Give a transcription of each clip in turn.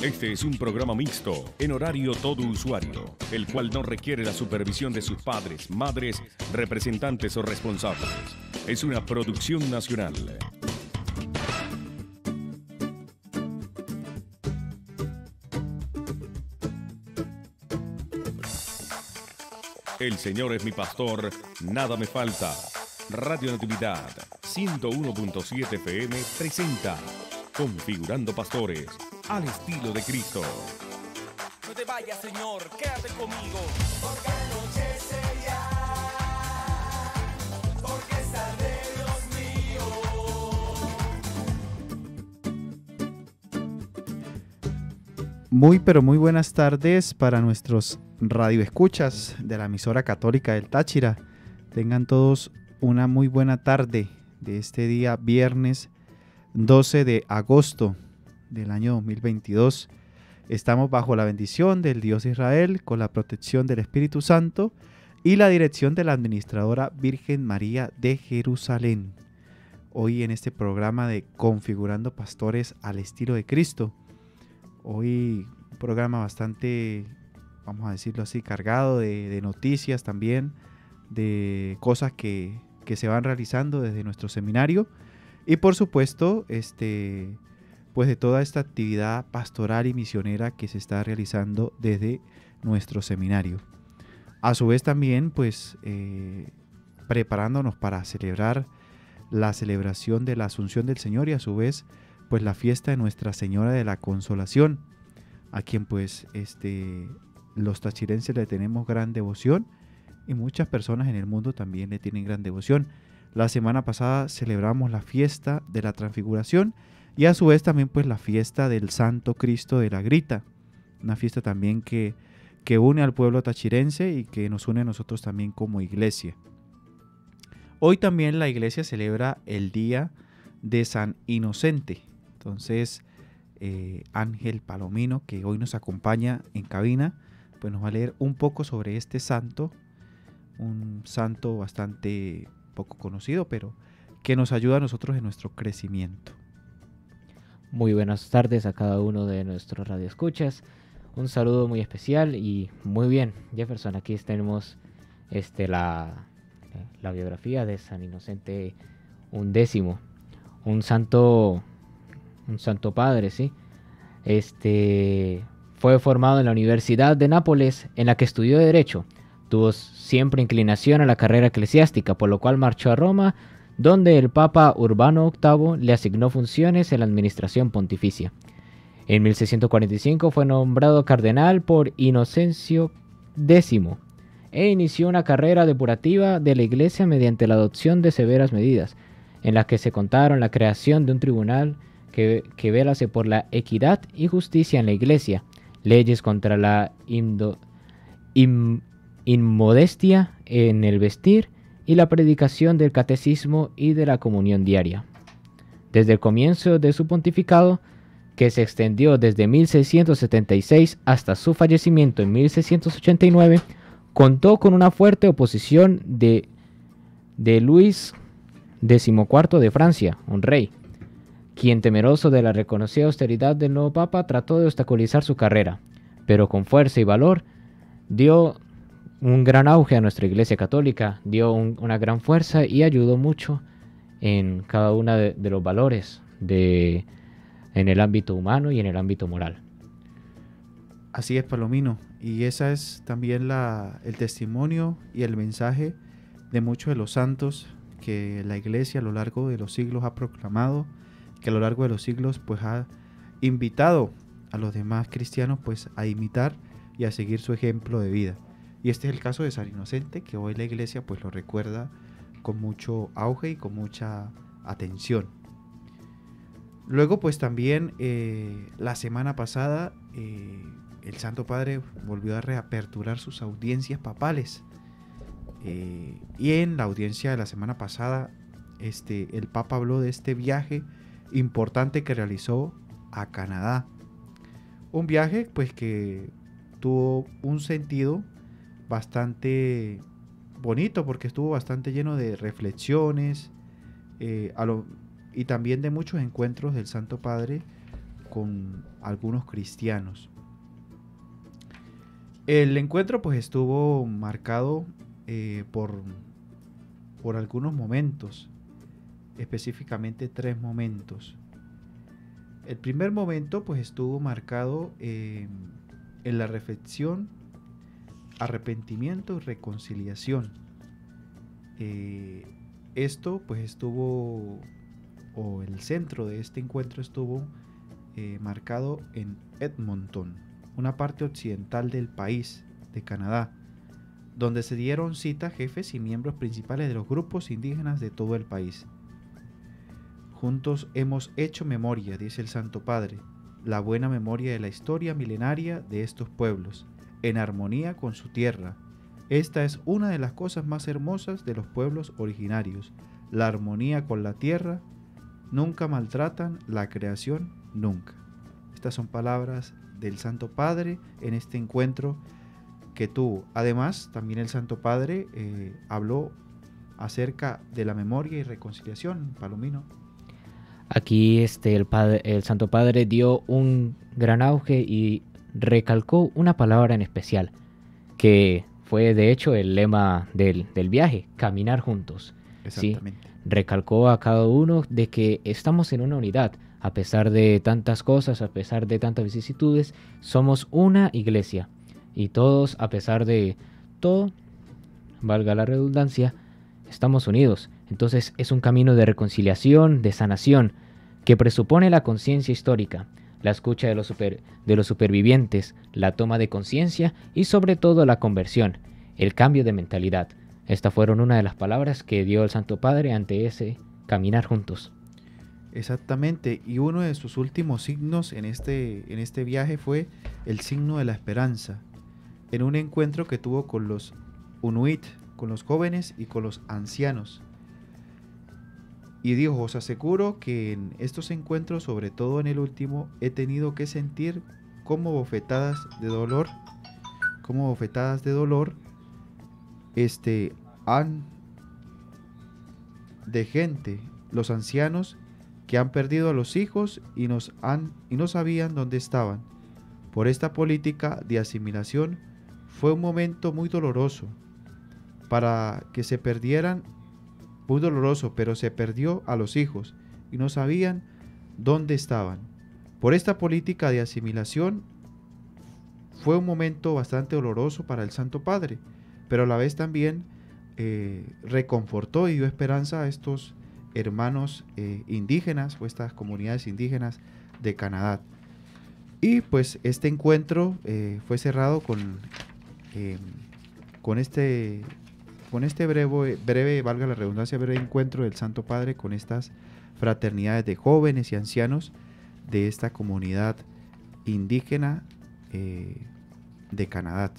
Este es un programa mixto, en horario todo usuario, el cual no requiere la supervisión de sus padres, madres, representantes o responsables. Es una producción nacional. El Señor es mi pastor, nada me falta. Radio Natividad 101.7 FM presenta Configurando Pastores al estilo de Cristo. No te vayas, Señor, quédate conmigo. Porque anochece ya, porque sale Dios mío. Muy pero muy buenas tardes para nuestros radioescuchas de la emisora católica del Táchira. Tengan todos una muy buena tarde de este día viernes 12 de agosto del año 2022. Estamos bajo la bendición del Dios de Israel, con la protección del Espíritu Santo y la dirección de la administradora Virgen María de Jerusalén. Hoy en este programa de Configurando Pastores al estilo de Cristo. Hoy un programa bastante, vamos a decirlo así, cargado de noticias también, de cosas que se van realizando desde nuestro seminario y por supuesto pues de toda esta actividad pastoral y misionera que se está realizando desde nuestro seminario. A su vez también pues preparándonos para celebrar la celebración de la Asunción del Señor y a su vez pues la fiesta de Nuestra Señora de la Consolación, a quien pues los tachirenses le tenemos gran devoción y muchas personas en el mundo también le tienen gran devoción. La semana pasada celebramos la fiesta de la Transfiguración y a su vez también pues la fiesta del Santo Cristo de la Grita, una fiesta también que une al pueblo tachirense y que nos une a nosotros también como iglesia. Hoy también la iglesia celebra el día de San Inocente. Entonces Ángel Palomino, que hoy nos acompaña en cabina, pues nos va a leer un poco sobre este santo, un santo bastante poco conocido, pero que nos ayuda a nosotros en nuestro crecimiento. Muy buenas tardes a cada uno de nuestros radioescuchas. Un saludo muy especial y muy bien, Jefferson. Aquí tenemos la biografía de San Inocente XI, un santo padre, ¿sí? Fue formado en la Universidad de Nápoles, en la que estudió Derecho. Tuvo siempre inclinación a la carrera eclesiástica, por lo cual marchó a Roma, donde el Papa Urbano VIII le asignó funciones en la administración pontificia. En 1645 fue nombrado cardenal por Inocencio X e inició una carrera depurativa de la Iglesia mediante la adopción de severas medidas, en las que se contaron la creación de un tribunal que velase por la equidad y justicia en la Iglesia, leyes contra la inmodestia en el vestir y la predicación del catecismo y de la comunión diaria. Desde el comienzo de su pontificado, que se extendió desde 1676 hasta su fallecimiento en 1689, contó con una fuerte oposición de Luis XIV de Francia, un rey, quien, temeroso de la reconocida austeridad del nuevo papa, trató de obstaculizar su carrera, pero con fuerza y valor dio un gran auge a nuestra Iglesia Católica, dio una gran fuerza y ayudó mucho en cada uno de los valores en el ámbito humano y en el ámbito moral. Así es, Palomino, y esa es también el testimonio y el mensaje de muchos de los santos que la Iglesia a lo largo de los siglos ha proclamado, que a lo largo de los siglos pues ha invitado a los demás cristianos pues a imitar y a seguir su ejemplo de vida. Y este es el caso de San Inocente, que hoy la Iglesia pues lo recuerda con mucho auge y con mucha atención. Luego pues también la semana pasada el Santo Padre volvió a reaperturar sus audiencias papales. Y en la audiencia de la semana pasada el Papa habló de este viaje importante que realizó a Canadá. Un viaje pues que tuvo un sentido bastante bonito porque estuvo bastante lleno de reflexiones y también de muchos encuentros del Santo Padre con algunos cristianos. El encuentro pues estuvo marcado por algunos momentos, específicamente 3 momentos. El primer momento pues estuvo marcado en la reflexión, arrepentimiento y reconciliación. Esto pues estuvo, o el centro de este encuentro estuvo marcado en Edmonton, una parte occidental del país de Canadá, donde se dieron cita jefes y miembros principales de los grupos indígenas de todo el país. Juntos hemos hecho memoria, dice el Santo Padre, la buena memoria de la historia milenaria de estos pueblos, en armonía con su tierra. Esta es una de las cosas más hermosas de los pueblos originarios, la armonía con la tierra. Nunca maltratan la creación, nunca. Estas son palabras del Santo Padre en este encuentro que tuvo. Además, también el Santo Padre habló acerca de la memoria y reconciliación. Palomino. Aquí el Santo Padre dio un gran auge y recalcó una palabra en especial, que fue de hecho el lema del viaje, caminar juntos. Exactamente. ¿Sí? Recalcó a cada uno de que estamos en una unidad, a pesar de tantas cosas, a pesar de tantas vicisitudes, somos una iglesia. Y todos, a pesar de todo, valga la redundancia, estamos unidos. Entonces es un camino de reconciliación, de sanación, que presupone la conciencia histórica, la escucha de los supervivientes, la toma de conciencia y sobre todo la conversión, el cambio de mentalidad. Estas fueron una de las palabras que dio el Santo Padre ante ese caminar juntos. Exactamente, y uno de sus últimos signos en este viaje fue el signo de la esperanza, en un encuentro que tuvo con los Inuit, con los jóvenes y con los ancianos. Y dijo: os aseguro que en estos encuentros, sobre todo en el último, he tenido que sentir como bofetadas de dolor, de gente, los ancianos que han perdido a los hijos y no sabían dónde estaban. Por esta política de asimilación fue un momento muy doloroso para que se perdieran, muy doloroso, pero se perdió a los hijos y no sabían dónde estaban. Por esta política de asimilación fue un momento bastante doloroso para el Santo Padre, pero a la vez también reconfortó y dio esperanza a estos hermanos indígenas o estas comunidades indígenas de Canadá. Y pues este encuentro fue cerrado con este breve, valga la redundancia, breve encuentro del Santo Padre con estas fraternidades de jóvenes y ancianos de esta comunidad indígena de Canadá.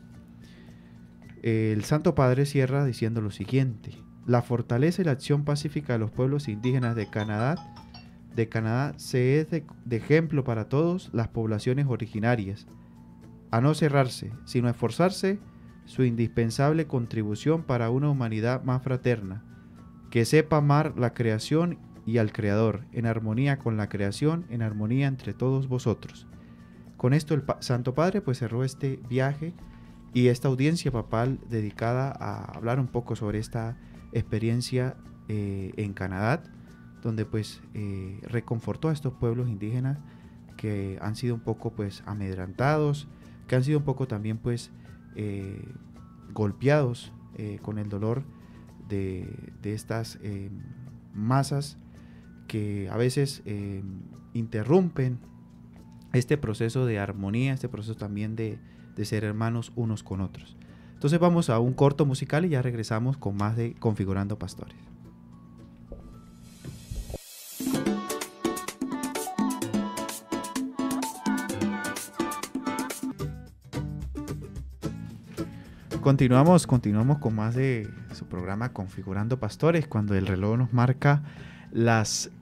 El Santo Padre cierra diciendo lo siguiente: la fortaleza y la acción pacífica de los pueblos indígenas de Canadá se es de ejemplo para todas las poblaciones originarias, a no cerrarse, sino a esforzarse su indispensable contribución para una humanidad más fraterna, que sepa amar la creación y al Creador, en armonía con la creación, en armonía entre todos vosotros. Con esto el Santo Padre pues cerró este viaje y esta audiencia papal dedicada a hablar un poco sobre esta experiencia en Canadá, donde pues reconfortó a estos pueblos indígenas que han sido un poco pues amedrentados, que han sido un poco también pues golpeados con el dolor de estas masas que a veces interrumpen este proceso de armonía, este proceso también de ser hermanos unos con otros. Entonces vamos a un corto musical y ya regresamos con más de Configurando Pastores. Continuamos con más de su programa Configurando Pastores, cuando el reloj nos marca las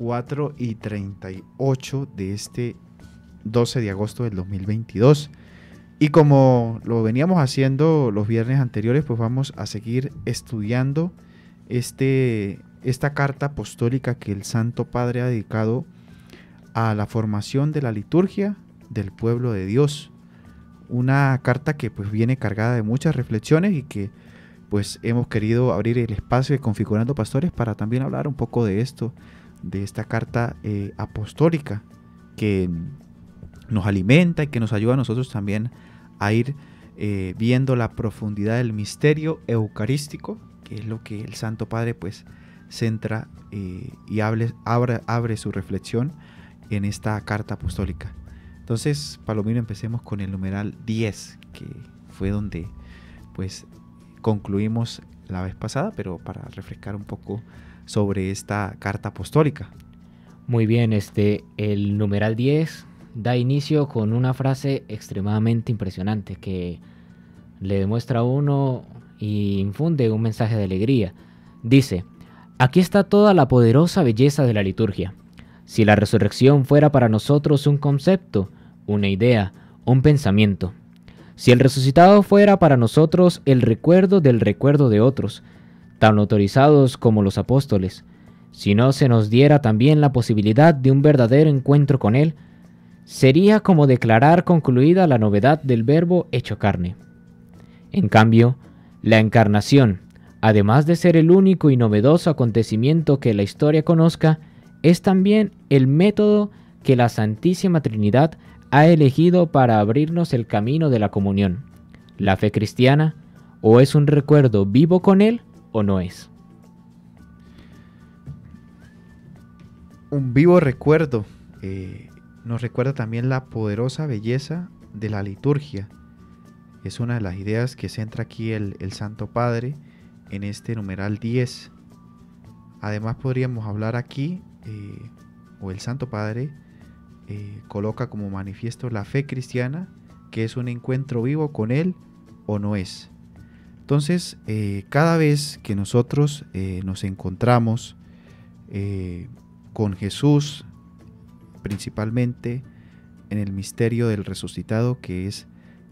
4:38 de este 12 de agosto del 2022. Y como lo veníamos haciendo los viernes anteriores, pues vamos a seguir estudiando esta carta apostólica que el Santo Padre ha dedicado a la formación de la liturgia del pueblo de Dios. Una carta que pues viene cargada de muchas reflexiones y que pues hemos querido abrir el espacio de Configurando Pastores para también hablar un poco de esto, de esta carta apostólica que nos alimenta y que nos ayuda a nosotros también a ir viendo la profundidad del misterio eucarístico, que es lo que el Santo Padre pues centra y abre su reflexión en esta carta apostólica. Entonces, Palomino, empecemos con el numeral 10, que fue donde pues concluimos la vez pasada, pero para refrescar un poco sobre esta carta apostólica. Muy bien, el numeral 10 da inicio con una frase extremadamente impresionante que le demuestra a uno y infunde un mensaje de alegría. Dice: aquí está toda la poderosa belleza de la liturgia. Si la resurrección fuera para nosotros un concepto, una idea, un pensamiento. Si el resucitado fuera para nosotros el recuerdo del recuerdo de otros, tan autorizados como los apóstoles, si no se nos diera también la posibilidad de un verdadero encuentro con Él, sería como declarar concluida la novedad del Verbo hecho carne. En cambio, la encarnación, además de ser el único y novedoso acontecimiento que la historia conozca, es también el método que la Santísima Trinidad ha elegido para abrirnos el camino de la comunión. La fe cristiana, o es un recuerdo vivo con Él, o no es. Un vivo recuerdo nos recuerda también la poderosa belleza de la liturgia. Es una de las ideas que centra aquí el Santo Padre en este numeral 10. Además podríamos hablar aquí, o el Santo Padre coloca como manifiesto la fe cristiana, que es un encuentro vivo con Él o no es. Entonces, cada vez que nosotros nos encontramos con Jesús, principalmente en el misterio del resucitado, que es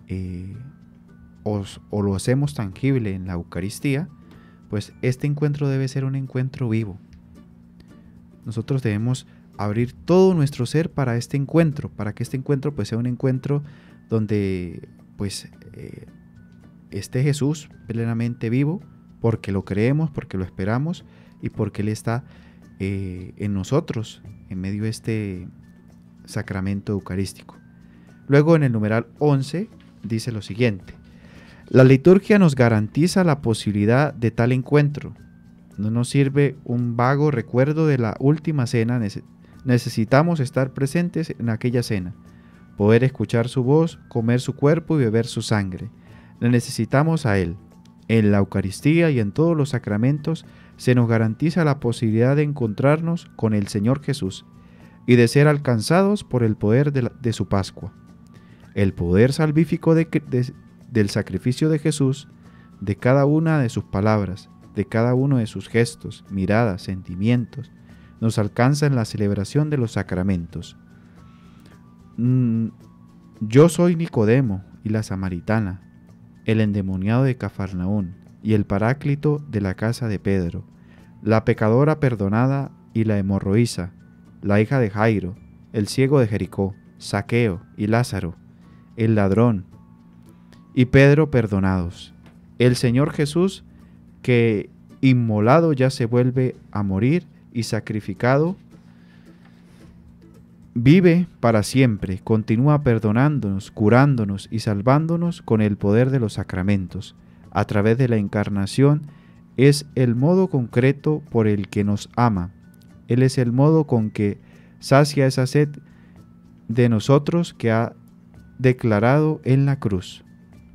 o lo hacemos tangible en la Eucaristía, pues este encuentro debe ser un encuentro vivo. Nosotros debemos abrir todo nuestro ser para este encuentro, para que este encuentro pues sea un encuentro donde pues esté Jesús plenamente vivo, porque lo creemos, porque lo esperamos y porque Él está en nosotros en medio de este sacramento eucarístico. Luego en el numeral 11 dice lo siguiente: la liturgia nos garantiza la posibilidad de tal encuentro. No nos sirve un vago recuerdo de la última cena, necesitamos estar presentes en aquella cena, poder escuchar su voz, comer su cuerpo y beber su sangre. Le necesitamos a Él. En la Eucaristía y en todos los sacramentos se nos garantiza la posibilidad de encontrarnos con el Señor Jesús y de ser alcanzados por el poder de su Pascua. El poder salvífico del sacrificio de Jesús, de cada una de sus palabras, de cada uno de sus gestos, miradas, sentimientos, nos alcanza en la celebración de los sacramentos. Yo soy Nicodemo y la samaritana, el endemoniado de Cafarnaún y el paráclito de la casa de Pedro, la pecadora perdonada y la hemorroísa, la hija de Jairo, el ciego de Jericó, Zaqueo y Lázaro, el ladrón y Pedro perdonados. El Señor Jesús, que inmolado ya se vuelve a morir y sacrificado, vive para siempre, continúa perdonándonos, curándonos y salvándonos con el poder de los sacramentos. A través de la encarnación es el modo concreto por el que nos ama. Él es el modo con que sacia esa sed de nosotros que ha declarado en la cruz.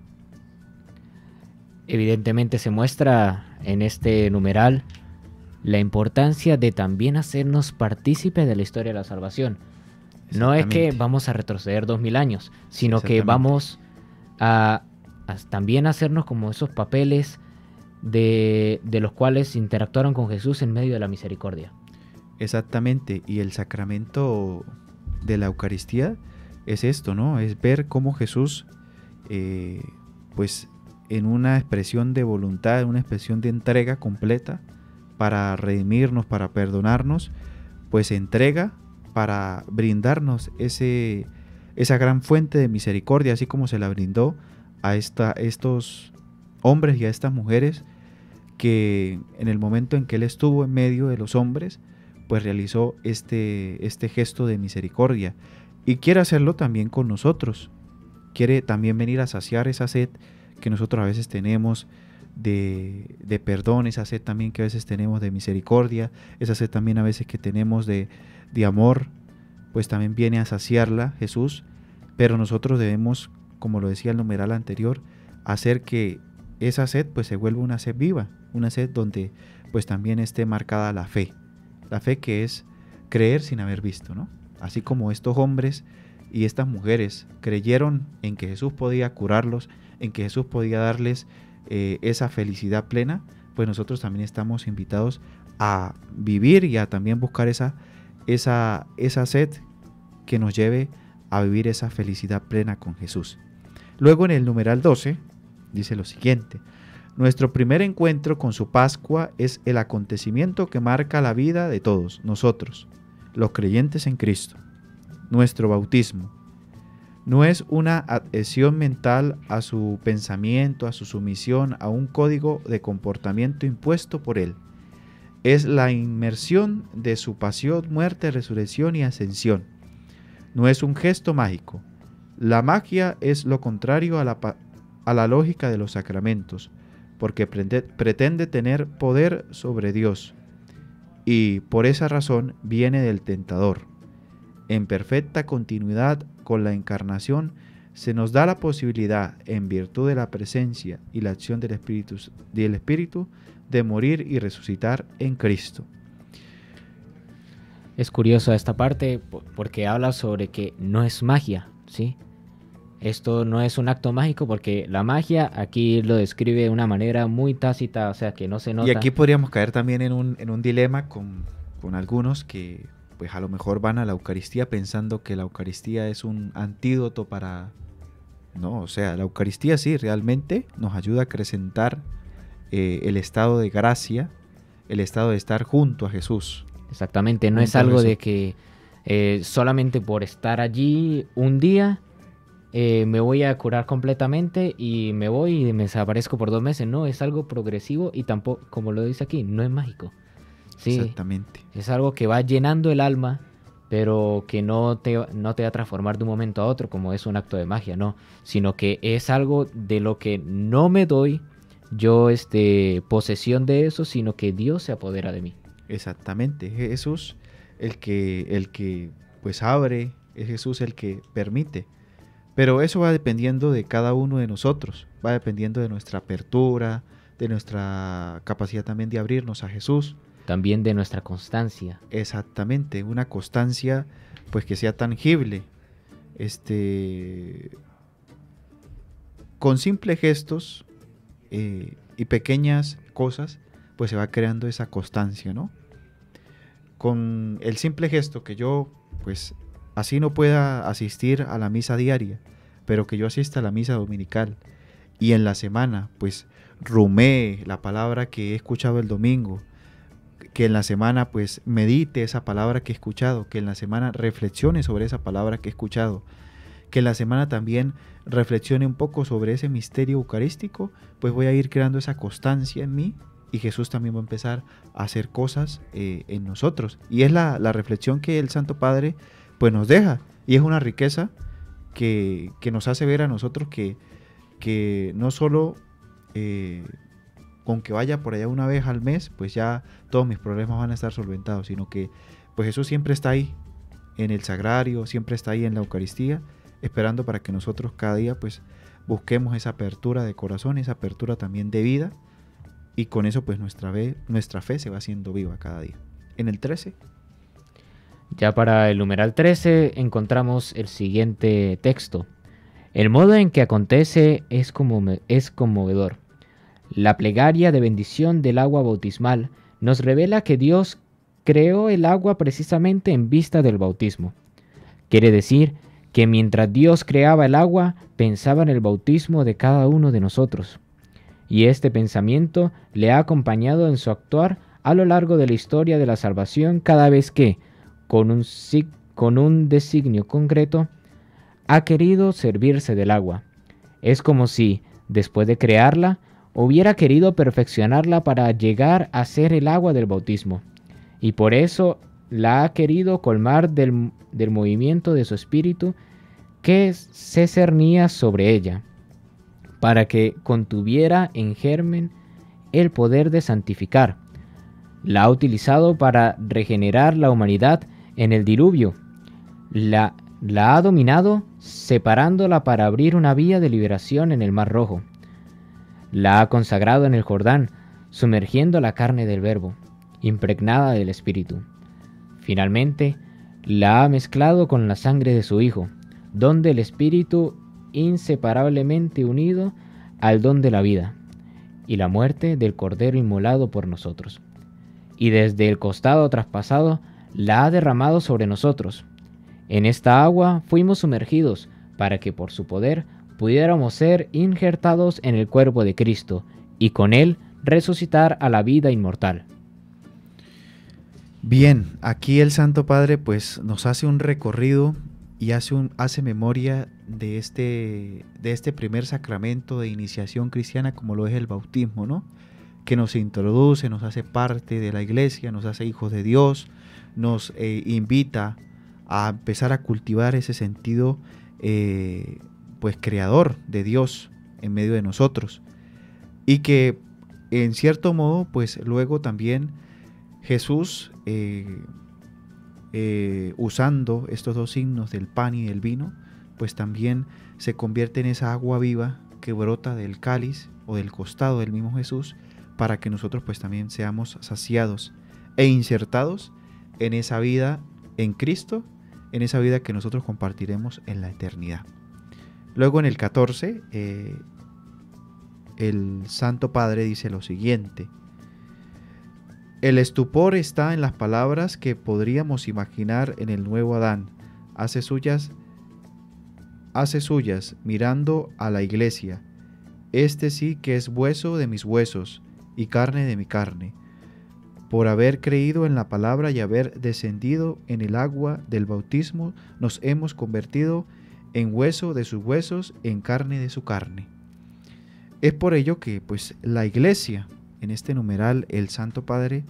Evidentemente se muestra en este numeral la importancia de también hacernos partícipes de la historia de la salvación. No es que vamos a retroceder 2000 años, sino que vamos a también hacernos como esos papeles de los cuales interactuaron con Jesús en medio de la misericordia. Exactamente, y el sacramento de la Eucaristía es esto, ¿no? Es ver cómo Jesús, pues en una expresión de voluntad, en una expresión de entrega completa para redimirnos, para perdonarnos, pues se entrega para brindarnos esa gran fuente de misericordia, así como se la brindó a estos hombres y a estas mujeres que en el momento en que Él estuvo en medio de los hombres, pues realizó este gesto de misericordia. Y quiere hacerlo también con nosotros. Quiere también venir a saciar esa sed que nosotros a veces tenemos de perdón, esa sed también que a veces tenemos de misericordia, esa sed también a veces que tenemos de amor, pues también viene a saciarla Jesús. Pero nosotros debemos, como lo decía el numeral anterior, hacer que esa sed pues se vuelva una sed viva, una sed donde pues también esté marcada la fe que es creer sin haber visto, ¿no? Así como estos hombres y estas mujeres creyeron en que Jesús podía curarlos, en que Jesús podía darles esa felicidad plena, pues nosotros también estamos invitados a vivir y a también buscar esa sed que nos lleve a vivir esa felicidad plena con Jesús. Luego en el numeral 12 dice lo siguiente: nuestro primer encuentro con su Pascua es el acontecimiento que marca la vida de todos nosotros, los creyentes en Cristo. Nuestro bautismo no es una adhesión mental a su pensamiento, a su sumisión, a un código de comportamiento impuesto por Él. Es la inmersión de su pasión, muerte, resurrección y ascensión. No es un gesto mágico. La magia es lo contrario a la lógica de los sacramentos, porque pretende tener poder sobre Dios, y por esa razón viene del tentador. En perfecta continuidad con la encarnación, se nos da la posibilidad, en virtud de la presencia y la acción del Espíritu, de morir y resucitar en Cristo. Es curioso esta parte porque habla sobre que no es magia, ¿sí? Esto no es un acto mágico, porque la magia aquí lo describe de una manera muy tácita, o sea que no se nota. Y aquí podríamos caer también en un dilema con algunos que pues a lo mejor van a la Eucaristía pensando que la Eucaristía es un antídoto para... No, o sea, la Eucaristía sí realmente nos ayuda a acrecentar el estado de gracia, el estado de estar junto a Jesús. Exactamente, no es algo de que solamente por estar allí un día me voy a curar completamente y me voy y me desaparezco por 2 meses. No, es algo progresivo y tampoco, como lo dice aquí, no es mágico. Sí, exactamente. Es algo que va llenando el alma, pero que no te va a transformar de un momento a otro como es un acto de magia, no. Sino que es algo de lo que no me doy yo posesión de eso, sino que Dios se apodera de mí. Exactamente, es Jesús el que pues abre, es Jesús el que permite. Pero eso va dependiendo de cada uno de nosotros, va dependiendo de nuestra apertura, de nuestra capacidad también de abrirnos a Jesús. También de nuestra constancia. Exactamente, una constancia pues que sea tangible. Con simples gestos y pequeñas cosas, pues se va creando esa constancia, ¿no? Con el simple gesto que yo, pues así no pueda asistir a la misa diaria, pero que yo asista a la misa dominical y en la semana, pues rumee la palabra que he escuchado el domingo, que en la semana pues medite esa palabra que he escuchado, que en la semana reflexione sobre esa palabra que he escuchado, que en la semana también reflexione un poco sobre ese misterio eucarístico, pues voy a ir creando esa constancia en mí y Jesús también va a empezar a hacer cosas en nosotros. Y es la reflexión que el Santo Padre pues nos deja, y es una riqueza que nos hace ver a nosotros que no solo con que vaya por allá una vez al mes, pues ya todos mis problemas van a estar solventados, sino que pues Jesús siempre está ahí en el sagrario, siempre está ahí en la Eucaristía, esperando para que nosotros cada día pues busquemos esa apertura de corazón, esa apertura también de vida, y con eso pues nuestra fe se va haciendo viva cada día. En el 13. Ya para el numeral 13 encontramos el siguiente texto. El modo en que acontece es conmovedor. La plegaria de bendición del agua bautismal nos revela que Dios creó el agua precisamente en vista del bautismo. Quiere decir que mientras Dios creaba el agua, pensaba en el bautismo de cada uno de nosotros. Y este pensamiento le ha acompañado en su actuar a lo largo de la historia de la salvación cada vez que, con con un designio concreto, ha querido servirse del agua. Es como si, después de crearla, hubiera querido perfeccionarla para llegar a ser el agua del bautismo, y por eso la ha querido colmar del movimiento de su espíritu que se cernía sobre ella, para que contuviera en germen el poder de santificar. La ha utilizado para regenerar la humanidad en el diluvio. La ha dominado separándola para abrir una vía de liberación en el Mar Rojo. La ha consagrado en el Jordán, sumergiendo la carne del Verbo, impregnada del Espíritu. Finalmente, la ha mezclado con la sangre de su Hijo, donde el Espíritu inseparablemente unido al don de la vida y la muerte del Cordero inmolado por nosotros. Y desde el costado traspasado la ha derramado sobre nosotros. En esta agua fuimos sumergidos para que por su poder pudiéramos ser injertados en el cuerpo de Cristo y con él resucitar a la vida inmortal. Bien, aquí el Santo Padre pues nos hace un recorrido y hace memoria de este primer sacramento de iniciación cristiana, como lo es el bautismo, ¿no? Que nos introduce, nos hace parte de la iglesia, nos hace hijos de Dios, nos invita a empezar a cultivar ese sentido pues creador de Dios en medio de nosotros, y que en cierto modo pues luego también Jesús usando estos dos signos del pan y del vino, pues también se convierte en esa agua viva que brota del cáliz o del costado del mismo Jesús, para que nosotros pues también seamos saciados e insertados en esa vida en Cristo, en esa vida que nosotros compartiremos en la eternidad. Luego en el 14, el Santo Padre dice lo siguiente: el estupor está en las palabras que podríamos imaginar en el nuevo Adán. Hace suyas mirando a la iglesia. Este sí que es hueso de mis huesos y carne de mi carne. Por haber creído en la palabra y haber descendido en el agua del bautismo, nos hemos convertido en hueso de sus huesos, en carne de su carne. Es por ello que pues la iglesia, en este numeral el Santo Padre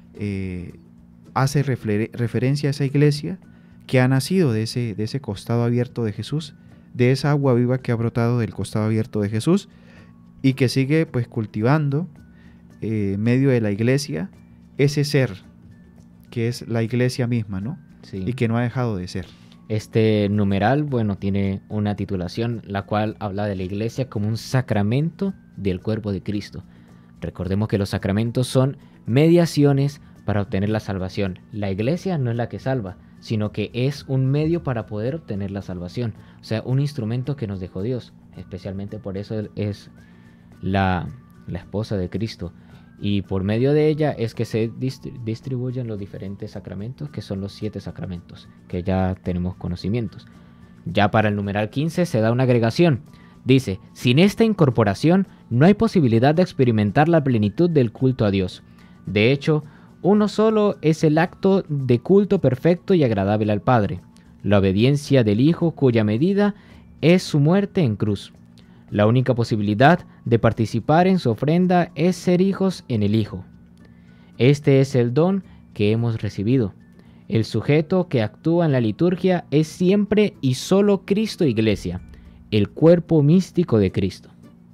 hace referencia a esa iglesia que ha nacido de ese costado abierto de Jesús, de esa agua viva que ha brotado del costado abierto de Jesús, y que sigue pues cultivando en medio de la iglesia ese ser que es la iglesia misma, ¿no? Sí. Y que no ha dejado de ser. Este numeral, bueno, tiene una titulación la cual habla de la iglesia como un sacramento del cuerpo de Cristo. Recordemos que los sacramentos son mediaciones para obtener la salvación. La iglesia no es la que salva, sino que es un medio para poder obtener la salvación. O sea, un instrumento que nos dejó Dios. Especialmente por eso es la esposa de Cristo. Y por medio de ella es que se distribuyen los diferentes sacramentos, que son los 7 sacramentos, que ya tenemos conocimientos. Ya para el numeral 15 se da una agregación. Dice: sin esta incorporación no hay posibilidad de experimentar la plenitud del culto a Dios. De hecho, uno solo es el acto de culto perfecto y agradable al Padre: la obediencia del Hijo, cuya medida es su muerte en cruz. La única posibilidad de participar en su ofrenda es ser hijos en el Hijo. Este es el don que hemos recibido. El sujeto que actúa en la liturgia es siempre y solo Cristo Iglesia, el cuerpo místico de Cristo.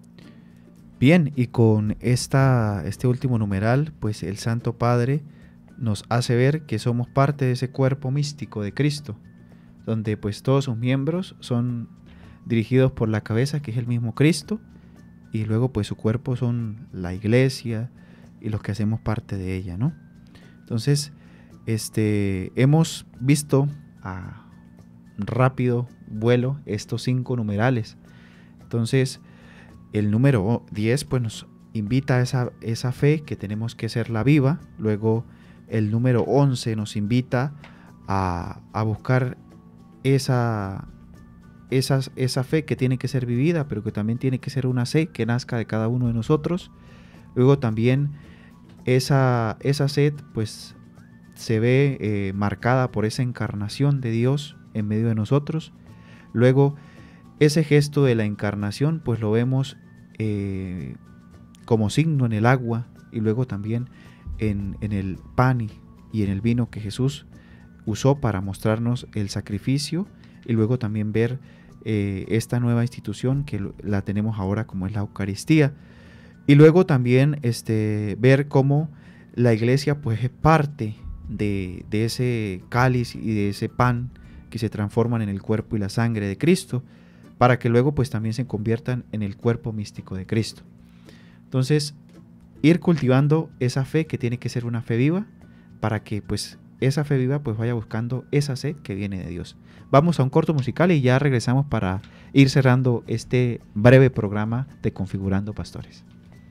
Bien, y con este último numeral, pues el Santo Padre nos hace ver que somos parte de ese cuerpo místico de Cristo, donde pues todos sus miembros son dirigidos por la cabeza, que es el mismo Cristo, y luego pues su cuerpo son la iglesia y los que hacemos parte de ella, ¿no? Entonces, hemos visto a rápido vuelo estos 5 numerales. Entonces, el número 10 pues nos invita a esa fe que tenemos que ser la viva. Luego el número 11 nos invita a buscar esa fe que tiene que ser vivida, pero que también tiene que ser una sed que nazca de cada uno de nosotros. Luego también esa sed pues se ve marcada por esa encarnación de Dios en medio de nosotros. Luego, ese gesto de la encarnación, pues lo vemos como signo en el agua y luego también en el pan y en el vino que Jesús usó para mostrarnos el sacrificio, y luego también ver esta nueva institución que la tenemos ahora como es la Eucaristía. Y luego también ver cómo la iglesia pues es parte de ese cáliz y de ese pan que se transforman en el cuerpo y la sangre de Cristo, para que luego pues también se conviertan en el cuerpo místico de Cristo. Entonces, ir cultivando esa fe que tiene que ser una fe viva, para que pues esa fe viva pues vaya buscando esa sed que viene de Dios. Vamos a un corto musical y ya regresamos para ir cerrando este breve programa de Configurando Pastores.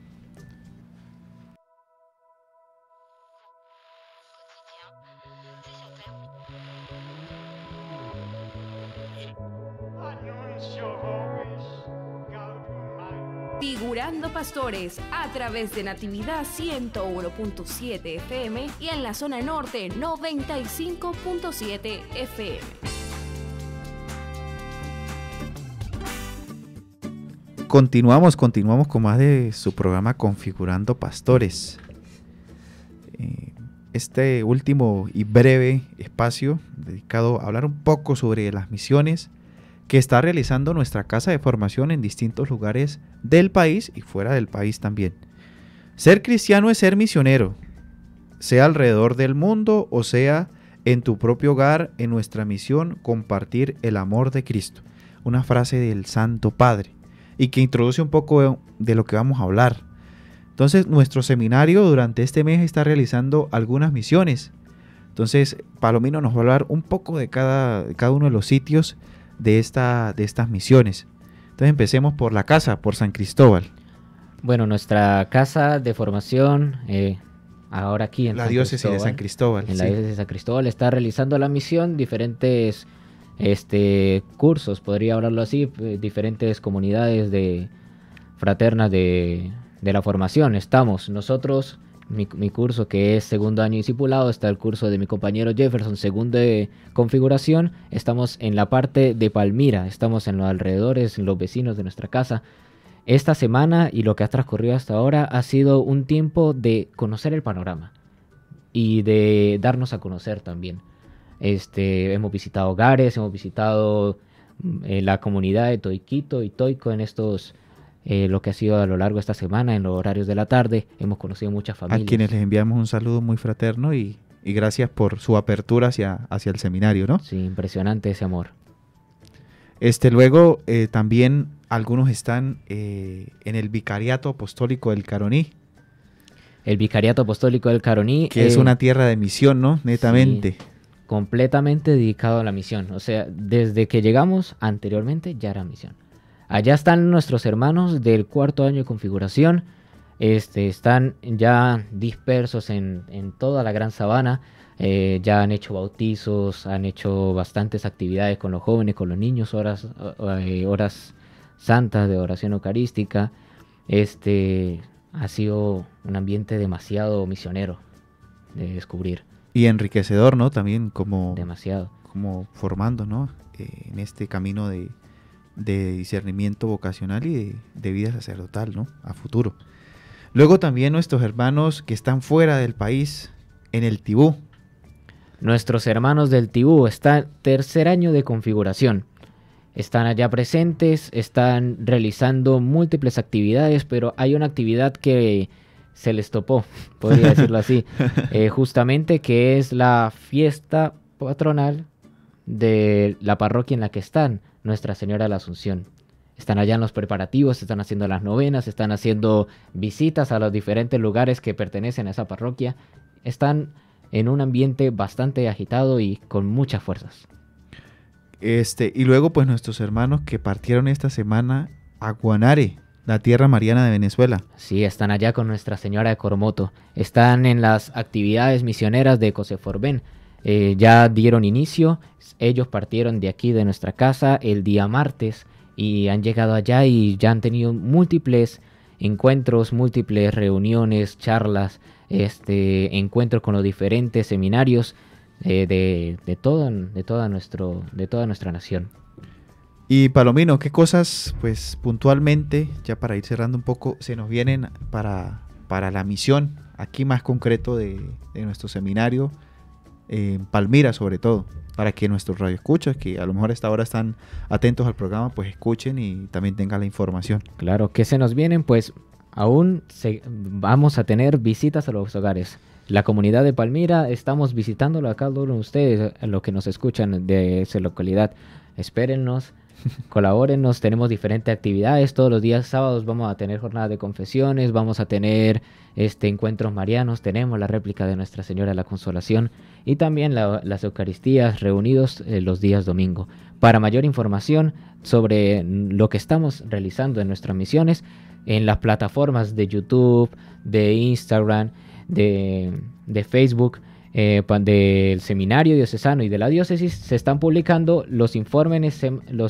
Figurando Pastores a través de Natividad 101.7 FM y en la zona norte 95.7 FM. Continuamos con más de su programa Configurando Pastores. Este último y breve espacio dedicado a hablar un poco sobre las misiones que está realizando nuestra casa de formación en distintos lugares del país y fuera del país también. Ser cristiano es ser misionero, sea alrededor del mundo o sea en tu propio hogar. En nuestra misión, compartir el amor de Cristo. Una frase del Santo Padre y que introduce un poco de lo que vamos a hablar. Entonces, nuestro seminario durante este mes está realizando algunas misiones. Entonces, Palomino nos va a hablar un poco de cada uno de los sitios de estas misiones. Entonces empecemos por la casa, por San Cristóbal. Bueno, nuestra casa de formación, ahora aquí en la diócesis de San Cristóbal. En la diócesis de San Cristóbal está realizando la misión, diferentes cursos, podría hablarlo así, diferentes comunidades fraternas de la formación. Estamos nosotros, mi curso que es segundo año discipulado, está el curso de mi compañero Jefferson, segundo de configuración. Estamos en la parte de Palmira, estamos en los alrededores, en los vecinos de nuestra casa. Esta semana y lo que ha transcurrido hasta ahora ha sido un tiempo de conocer el panorama y de darnos a conocer también. Hemos visitado hogares, hemos visitado la comunidad de Toiquito y Toico en lo que ha sido a lo largo de esta semana, en los horarios de la tarde. Hemos conocido muchas familias. A quienes les enviamos un saludo muy fraterno y gracias por su apertura hacia el seminario, ¿no? Sí, impresionante ese amor. Luego también algunos están en el Vicariato Apostólico del Caroní. El Vicariato Apostólico del Caroní. Que es una tierra de misión, ¿no? Netamente. Sí, completamente dedicado a la misión. O sea, desde que llegamos anteriormente ya era misión. Allá están nuestros hermanos del cuarto año de configuración. Están ya dispersos en toda la Gran Sabana. Ya han hecho bautizos, han hecho bastantes actividades con los jóvenes, con los niños, horas santas de oración eucarística. Ha sido un ambiente demasiado misionero de descubrir. Y enriquecedor, ¿no? También demasiado. Como formando, ¿no? En este camino de discernimiento vocacional y de vida sacerdotal, ¿no? A futuro. Luego también nuestros hermanos que están fuera del país, en el Tibú. Nuestros hermanos del Tibú están tercer año de configuración. Están allá presentes, están realizando múltiples actividades, pero hay una actividad que se les topó, podría decirlo así, justamente que es la fiesta patronal de la parroquia en la que están, Nuestra Señora de la Asunción. Están allá en los preparativos, están haciendo las novenas, están haciendo visitas a los diferentes lugares que pertenecen a esa parroquia. Están en un ambiente bastante agitado y con muchas fuerzas. Y luego pues nuestros hermanos que partieron esta semana a Guanare, la tierra mariana de Venezuela. Sí, están allá con Nuestra Señora de Coromoto. Están en las actividades misioneras de Coseforben. Ya dieron inicio, ellos partieron de aquí de nuestra casa el día martes y han llegado allá y ya han tenido múltiples encuentros, múltiples reuniones, charlas, encuentro con los diferentes seminarios de toda nuestra nación. Y Palomino, ¿qué cosas, pues puntualmente, ya para ir cerrando un poco, se nos vienen para la misión, aquí más concreto de nuestro seminario, en Palmira sobre todo, para que nuestros radioescuchas, que a lo mejor a esta hora están atentos al programa, pues escuchen y también tengan la información? Claro, que se nos vienen, pues vamos a tener visitas a los hogares. La comunidad de Palmira, estamos visitándolo a cada uno de ustedes, a los que nos escuchan de esa localidad. Espérennos, colabórennos, tenemos diferentes actividades. Todos los días sábados vamos a tener jornadas de confesiones, vamos a tener encuentros marianos, tenemos la réplica de Nuestra Señora de la Consolación y también las Eucaristías reunidos los días domingo. Para mayor información sobre lo que estamos realizando en nuestras misiones, en las plataformas de YouTube, de Instagram, de Facebook, del Seminario Diocesano y de la Diócesis, se están publicando los informes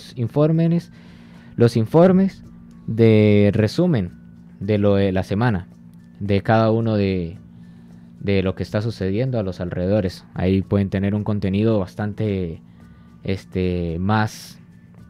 de resumen de lo de la semana, de cada uno de lo que está sucediendo a los alrededores. Ahí pueden tener un contenido bastante más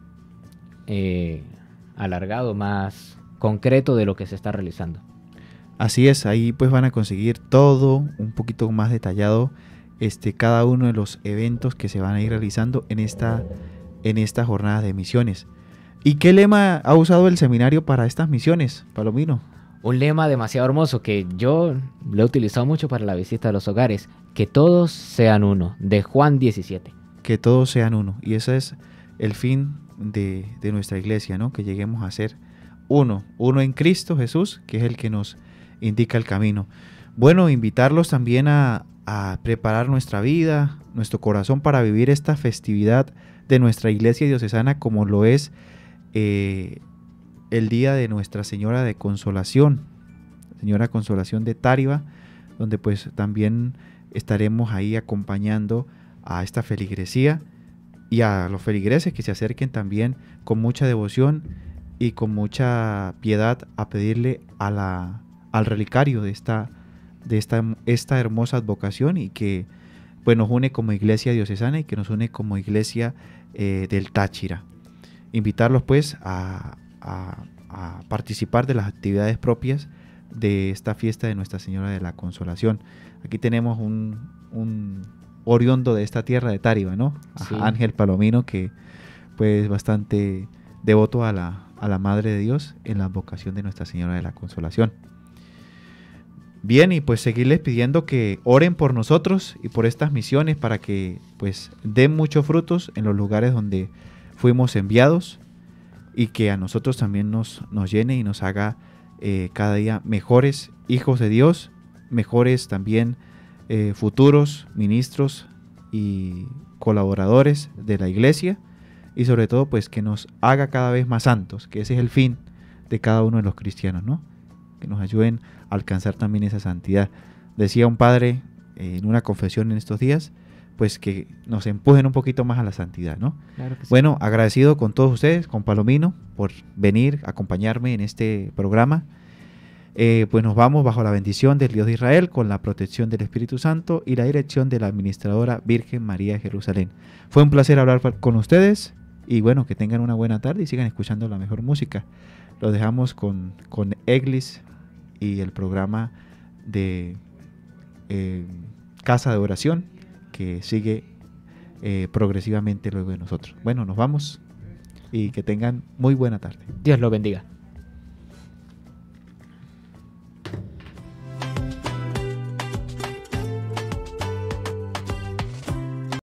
alargado, más concreto de lo que se está realizando. Así es, ahí pues van a conseguir todo un poquito más detallado, cada uno de los eventos que se van a ir realizando en esta jornada de misiones. ¿Y qué lema ha usado el seminario para estas misiones, Palomino? Un lema demasiado hermoso que yo lo he utilizado mucho para la visita a los hogares: que todos sean uno, de Juan 17. Que todos sean uno, y ese es el fin de nuestra iglesia, ¿no? Que lleguemos a ser uno en Cristo Jesús, que es el que nos indica el camino. Bueno, invitarlos también a preparar nuestra vida, nuestro corazón para vivir esta festividad de nuestra iglesia diocesana, como lo es el día de Nuestra Señora de Consolación, Señora Consolación de Táriba, donde pues también estaremos ahí acompañando a esta feligresía y a los feligreses que se acerquen también con mucha devoción y con mucha piedad a pedirle al relicario de esta hermosa advocación, y que pues nos une como iglesia diocesana y que nos une como iglesia del Táchira. Invitarlos pues a participar de las actividades propias de esta fiesta de Nuestra Señora de la Consolación. Aquí tenemos un oriundo de esta tierra de Táriba, ¿no? Sí. Ángel Palomino, que pues bastante devoto a la Madre de Dios en la advocación de Nuestra Señora de la Consolación. Bien, y pues seguirles pidiendo que oren por nosotros y por estas misiones para que pues den muchos frutos en los lugares donde fuimos enviados, y que a nosotros también nos llene y nos haga cada día mejores hijos de Dios, mejores también futuros ministros y colaboradores de la iglesia, y sobre todo pues que nos haga cada vez más santos, que ese es el fin de cada uno de los cristianos, ¿no? Que nos ayuden a alcanzar también esa santidad. Decía un padre en una confesión en estos días, pues que nos empujen un poquito más a la santidad, ¿no? Claro que sí. Bueno, agradecido con todos ustedes, con Palomino, por venir a acompañarme en este programa. Pues nos vamos bajo la bendición del Dios de Israel, con la protección del Espíritu Santo y la dirección de la administradora Virgen María de Jerusalén. Fue un placer hablar con ustedes, y bueno, que tengan una buena tarde y sigan escuchando la mejor música. Los dejamos con Eglis y el programa de Casa de Oración, que sigue progresivamente luego de nosotros. Bueno, nos vamos y que tengan muy buena tarde. Dios lo bendiga.